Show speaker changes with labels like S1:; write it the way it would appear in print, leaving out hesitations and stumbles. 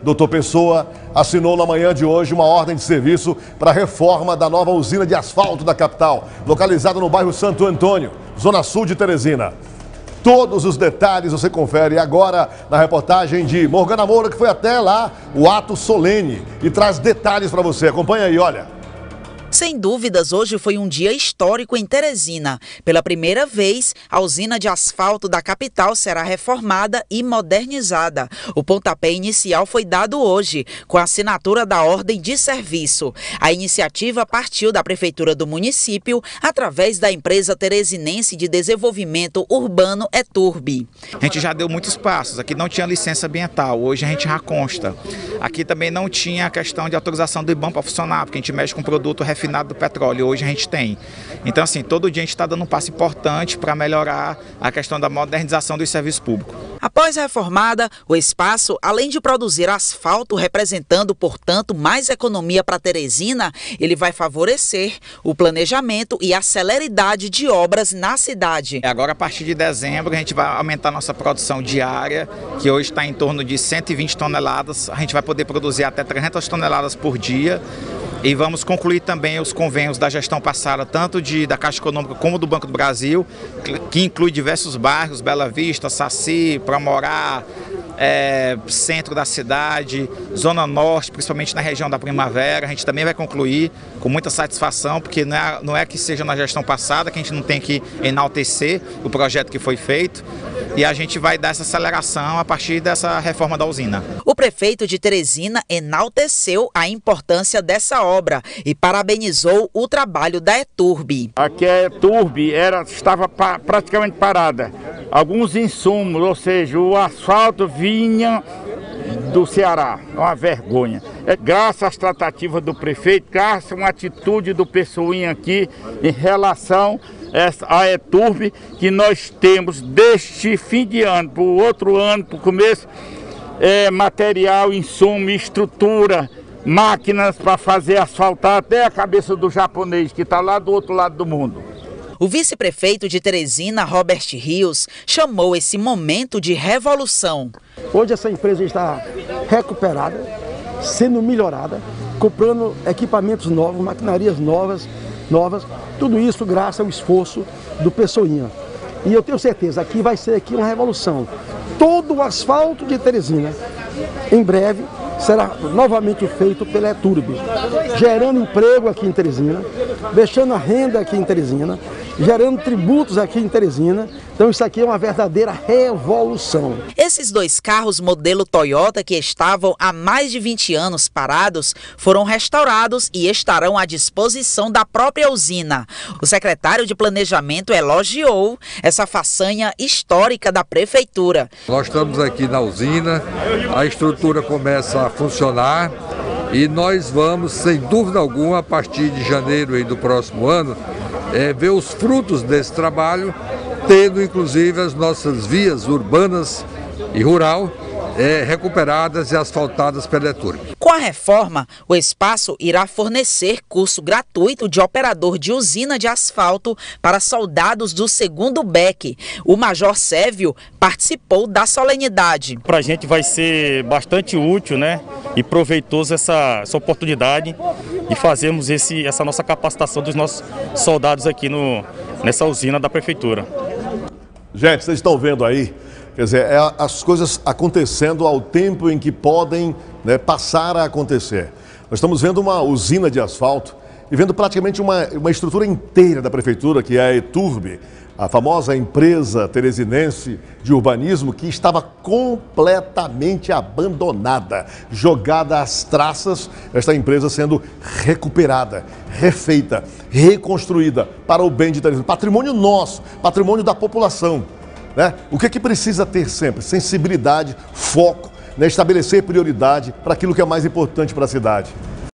S1: Doutor Pessoa assinou na manhã de hoje uma ordem de serviço para a reforma da nova usina de asfalto da capital, localizada no bairro Santo Antônio, zona sul de Teresina. Todos os detalhes você confere agora na reportagem de Morgana Moura, que foi até lá o ato solene e traz detalhes para você. Acompanha aí, olha.
S2: Sem dúvidas, hoje foi um dia histórico em Teresina. Pela primeira vez, a usina de asfalto da capital será reformada e modernizada. O pontapé inicial foi dado hoje, com a assinatura da ordem de serviço. A iniciativa partiu da Prefeitura do município, através da empresa teresinense de desenvolvimento urbano ETURB.
S3: A gente já deu muitos passos, aqui não tinha licença ambiental, hoje a gente já consta. Aqui também não tinha a questão de autorização do IBAMA para funcionar, porque a gente mexe com produto refinado do petróleo, hoje a gente tem. Então, assim, todo dia a gente está dando um passo importante para melhorar a questão da modernização dos serviços públicos.
S2: Após reformada, o espaço, além de produzir asfalto, representando, portanto, mais economia para Teresina, ele vai favorecer o planejamento e a celeridade de obras na cidade.
S3: Agora, a partir de dezembro, a gente vai aumentar nossa produção diária, que hoje está em torno de 120 toneladas. A gente vai poder produzir até 300 toneladas por dia. E vamos concluir também os convênios da gestão passada, tanto da Caixa Econômica como do Banco do Brasil, que inclui diversos bairros, Bela Vista, Saci, Promorá, centro da cidade, Zona Norte, principalmente na região da Primavera. A gente também vai concluir com muita satisfação, porque não é que seja na gestão passada, que a gente não tem que enaltecer o projeto que foi feito, e a gente vai dar essa aceleração a partir dessa reforma da usina.
S2: O prefeito de Teresina enalteceu a importância dessa obra e parabenizou o trabalho da ETURB.
S4: Aqui a ETURB estava praticamente parada. Alguns insumos, ou seja, o asfalto vinha do Ceará, uma vergonha. Graças às tratativas do prefeito, graças a uma atitude do Pessoinha aqui em relação a ETURB, que nós temos deste fim de ano para o outro ano, para o começo, material, insumo, estrutura, máquinas para fazer asfaltar até a cabeça do japonês que está lá do outro lado do mundo.
S2: O vice-prefeito de Teresina, Robert Rios, chamou esse momento de revolução.
S5: Hoje essa empresa está recuperada, sendo melhorada, comprando equipamentos novos, maquinarias novas, tudo isso graças ao esforço do Pessoinha. E eu tenho certeza que vai ser aqui uma revolução. Todo o asfalto de Teresina, em breve, será novamente feito pela ETURB, gerando emprego aqui em Teresina, deixando a renda aqui em Teresina, gerando tributos aqui em Teresina. Então isso aqui é uma verdadeira revolução.
S2: Esses dois carros modelo Toyota, que estavam há mais de 20 anos parados, foram restaurados e estarão à disposição da própria usina. O secretário de Planejamento elogiou essa façanha histórica da prefeitura.
S6: Nós estamos aqui na usina, a estrutura começa a funcionar e nós vamos, sem dúvida alguma, a partir de janeiro aí do próximo ano, ver os frutos desse trabalho, tendo inclusive as nossas vias urbanas e rural recuperadas e asfaltadas pela ETURB.
S2: Com a reforma, o espaço irá fornecer curso gratuito de operador de usina de asfalto para soldados do 2º BEC. O Major Sévio participou da solenidade.
S7: Para a gente vai ser bastante útil, né, e proveitoso essa oportunidade de fazermos essa nossa capacitação dos nossos soldados aqui nessa usina da Prefeitura.
S1: Gente, vocês estão vendo aí, quer dizer, as coisas acontecendo ao tempo em que podem, né, passar a acontecer. Nós estamos vendo uma usina de asfalto e vendo praticamente uma estrutura inteira da Prefeitura, que é a ETURB, a famosa empresa teresinense de urbanismo, que estava completamente abandonada, jogada às traças, esta empresa sendo recuperada, refeita, reconstruída para o bem de Teresina. Patrimônio nosso, patrimônio da população, né? O que precisa ter sempre? Sensibilidade, foco, né? Estabelecer prioridade para aquilo que é mais importante para a cidade.